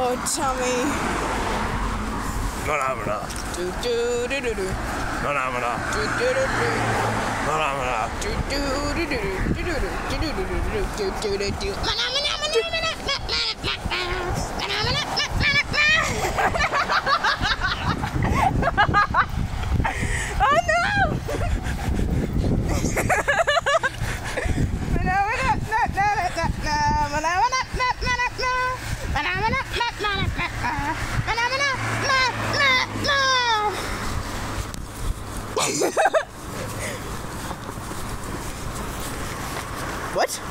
Oh, tummy. Mahnahmahnah. Do do do do do. Mahnahmahnah. Do do do do. Mahnahmahnah. Do do do do do do do do do do do. Oh no! What?